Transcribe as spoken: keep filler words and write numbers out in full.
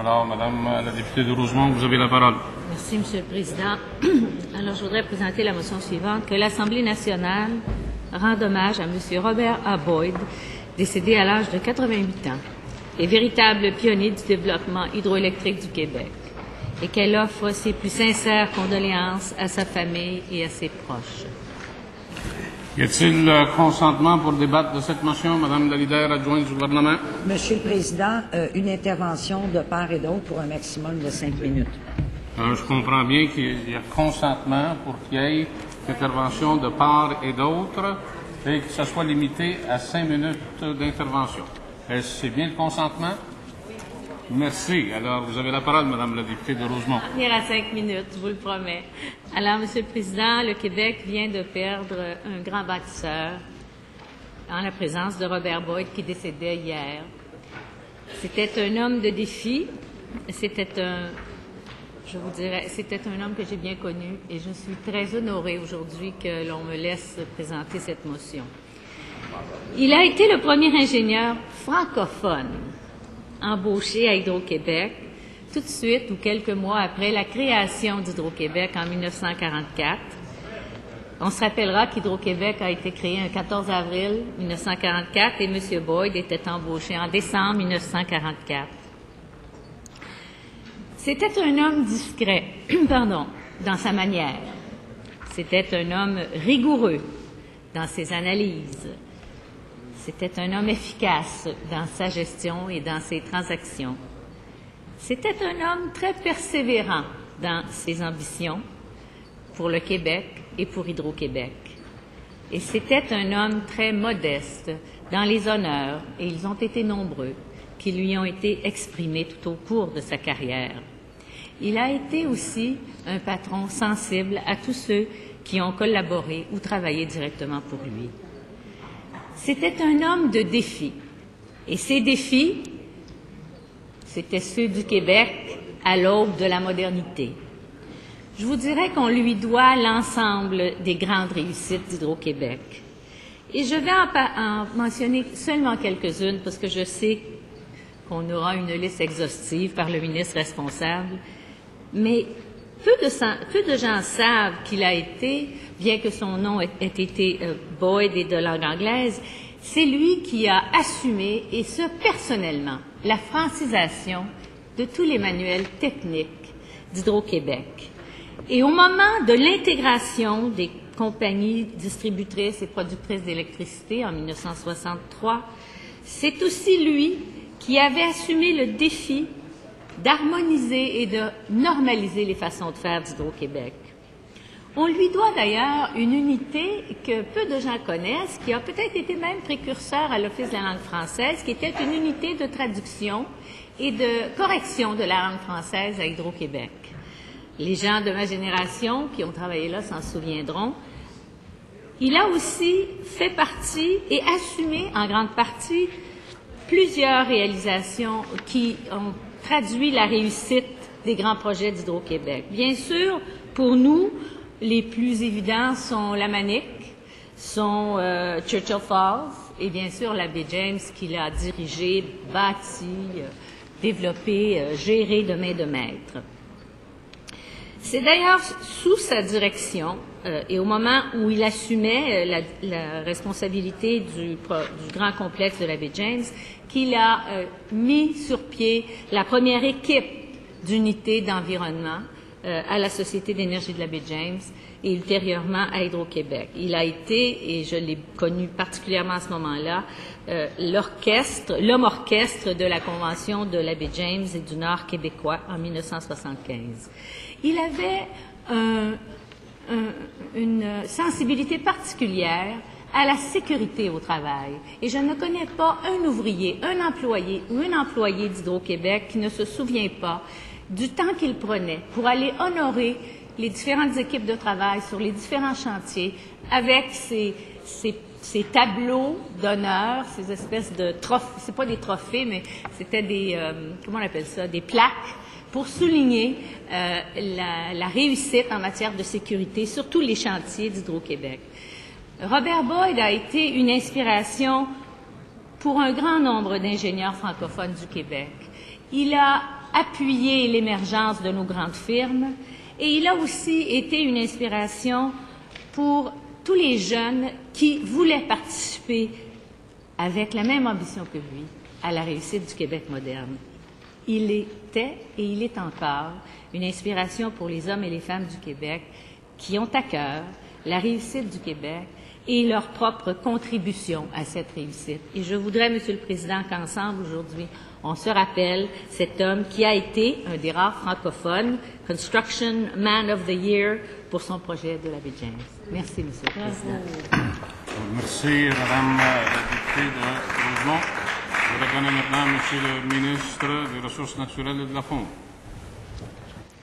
Alors, Madame la députée de Rosemont, vous avez la parole. Merci, Monsieur le Président. Alors, je voudrais présenter la motion suivante, que l'Assemblée nationale rende hommage à Monsieur Robert A. Boyd, décédé à l'âge de quatre-vingt-huit ans, et véritable pionnier du développement hydroélectrique du Québec, et qu'elle offre ses plus sincères condoléances à sa famille et à ses proches. Y a-t-il euh, consentement pour débattre de cette motion, Madame la leader adjointe du gouvernement? Monsieur le Président, euh, une intervention de part et d'autre pour un maximum de cinq minutes. Euh, je comprends bien qu'il y a consentement pour qu'il y ait une intervention de part et d'autre et que ça soit limité à cinq minutes d'intervention. Est-ce que c'est bien le consentement? Merci. Alors, vous avez la parole, Madame la députée de Rosemont. Venir à cinq minutes, je vous le promets. Alors, Monsieur le Président, le Québec vient de perdre un grand bâtisseur en la présence de Robert Boyd qui décédait hier. C'était un homme de défi. C'était un, je vous dirais, c'était un homme que j'ai bien connu et je suis très honorée aujourd'hui que l'on me laisse présenter cette motion. Il a été le premier ingénieur francophone embauché à Hydro-Québec tout de suite ou quelques mois après la création d'Hydro-Québec en mille neuf cent quarante-quatre. On se rappellera qu'Hydro-Québec a été créé le quatorze avril mille neuf cent quarante-quatre et M. Boyd était embauché en décembre mille neuf cent quarante-quatre. C'était un homme discret, pardon, dans sa manière. C'était un homme rigoureux dans ses analyses. C'était un homme efficace dans sa gestion et dans ses transactions. C'était un homme très persévérant dans ses ambitions pour le Québec et pour Hydro-Québec. Et c'était un homme très modeste dans les honneurs, et ils ont été nombreux, qui lui ont été exprimés tout au cours de sa carrière. Il a été aussi un patron sensible à tous ceux qui ont collaboré ou travaillé directement pour lui. C'était un homme de défis. Et ces défis, c'étaient ceux du Québec à l'aube de la modernité. Je vous dirais qu'on lui doit l'ensemble des grandes réussites d'Hydro-Québec. Et je vais en, en mentionner seulement quelques-unes parce que je sais qu'on aura une liste exhaustive par le ministre responsable. Mais peu de, peu de gens savent qu'il a été, bien que son nom ait, ait été euh, Boyd et de langue anglaise, c'est lui qui a assumé, et ce personnellement, la francisation de tous les manuels techniques d'Hydro-Québec. Et au moment de l'intégration des compagnies distributrices et productrices d'électricité en mille neuf cent soixante-trois, c'est aussi lui qui avait assumé le défi d'harmoniser et de normaliser les façons de faire d'Hydro-Québec. On lui doit d'ailleurs une unité que peu de gens connaissent, qui a peut-être été même précurseur à l'Office de la langue française, qui était une unité de traduction et de correction de la langue française à Hydro-Québec. Les gens de ma génération qui ont travaillé là s'en souviendront. Il a aussi fait partie et assumé en grande partie plusieurs réalisations qui ont traduit la réussite des grands projets d'Hydro-Québec. Bien sûr, pour nous, les plus évidents sont la Manic, sont euh, Churchill Falls et bien sûr la baie James qu'il a dirigé, bâti, euh, développé, euh, géré de main de maître. C'est d'ailleurs sous sa direction euh, et au moment où il assumait euh, la, la responsabilité du, du grand complexe de la baie James qu'il a euh, mis sur pied la première équipe d'unités d'environnement euh, à la Société d'énergie de la baie James et ultérieurement à Hydro-Québec. Il a été, et je l'ai connu particulièrement à ce moment-là, euh, l'orchestre, l'homme orchestre de la Convention de la baie James et du Nord québécois en mille neuf cent soixante-quinze. Il avait un, un, une sensibilité particulière à la sécurité au travail. Et je ne connais pas un ouvrier, un employé ou une employée d'Hydro-Québec qui ne se souvient pas du temps qu'il prenait pour aller honorer les différentes équipes de travail sur les différents chantiers avec ces, ces, ces tableaux d'honneur, ces espèces de trophées, c'est pas des trophées, mais c'était des, euh, comment on appelle ça, des plaques pour souligner euh, la, la réussite en matière de sécurité sur tous les chantiers d'Hydro-Québec. Robert Boyd a été une inspiration pour un grand nombre d'ingénieurs francophones du Québec. Il a appuyé l'émergence de nos grandes firmes et il a aussi été une inspiration pour tous les jeunes qui voulaient participer avec la même ambition que lui à la réussite du Québec moderne. Il était et il est encore une inspiration pour les hommes et les femmes du Québec qui ont à cœur la réussite du Québec et leur propre contribution à cette réussite. Et je voudrais, Monsieur le Président, qu'ensemble, aujourd'hui, on se rappelle cet homme qui a été un des rares francophones, Construction Man of the Year, pour son projet de la baie James. Merci, Monsieur le Président. Merci, Madame la députée de Rosemont. Je vais donner maintenant à Monsieur le ministre des Ressources naturelles et de la Faune.